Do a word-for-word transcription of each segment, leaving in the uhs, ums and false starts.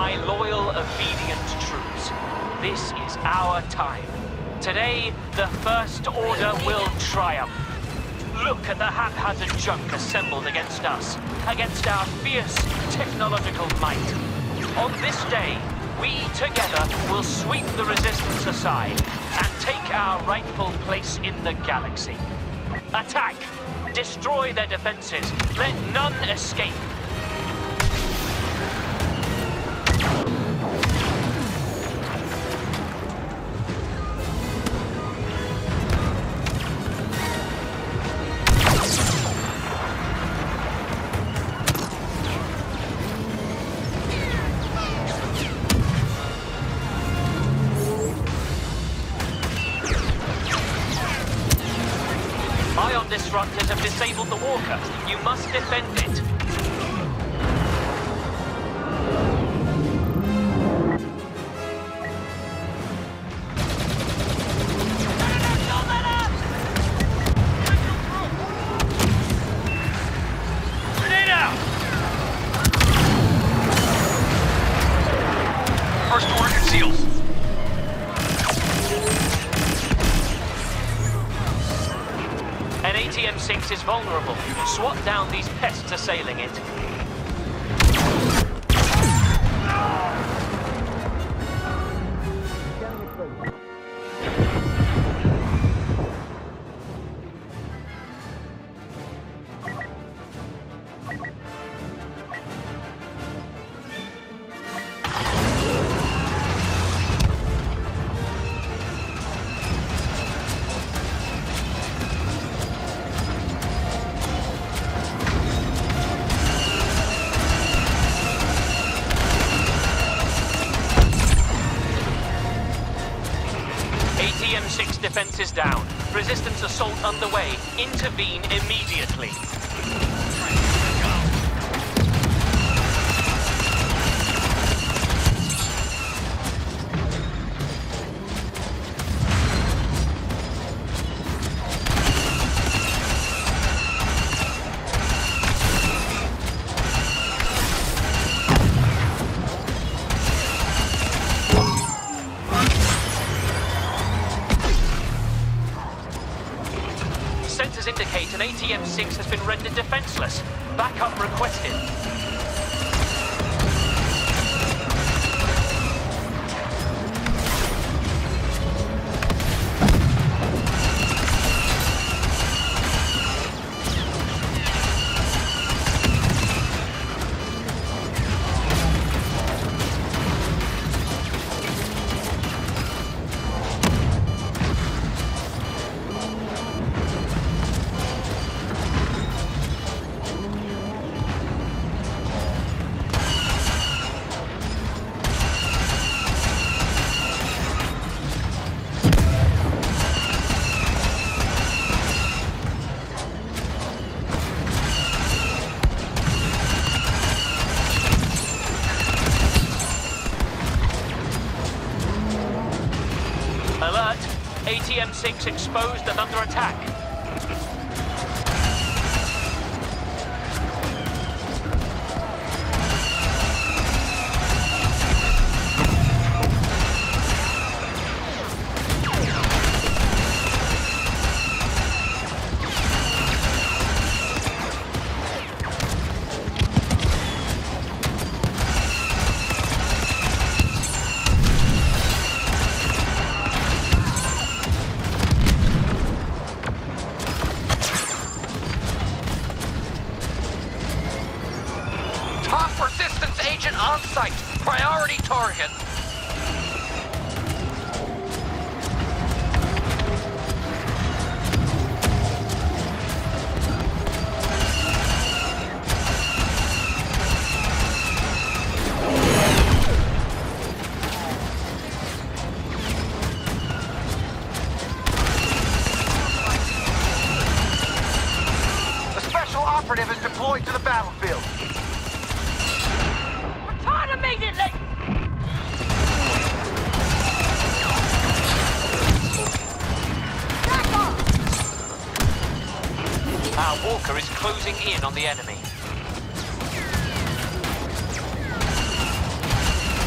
my loyal, obedient troops. This is our time. Today, the First Order will triumph. Look at the haphazard junk assembled against us, against our fierce technological might. On this day, we together will sweep the Resistance aside and take our rightful place in the galaxy. Attack! Destroy their defenses. Let none escape. Ion disruptors have disabled the walker. You must defend it. Grenade out! First Order conceals. An A T M six is vulnerable. Swat down these pests assailing it. A T M six defense is down. Resistance assault underway. Intervene immediately. Sensors indicate an A T M six has been rendered defenseless. Backup requested. Alert! A T M six exposed and under attack. Top Resistance agent on site. Priority target. The special operative is deployed to the battlefield. Return immediately! Back off! Our walker is closing in on the enemy.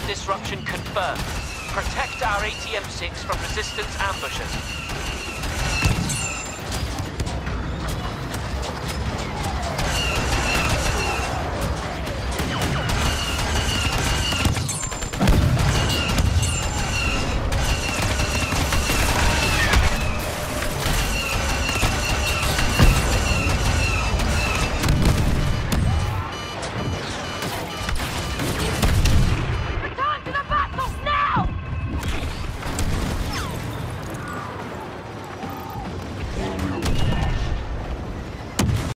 disruption confirmed. Protect our A T M six from resistance ambushers.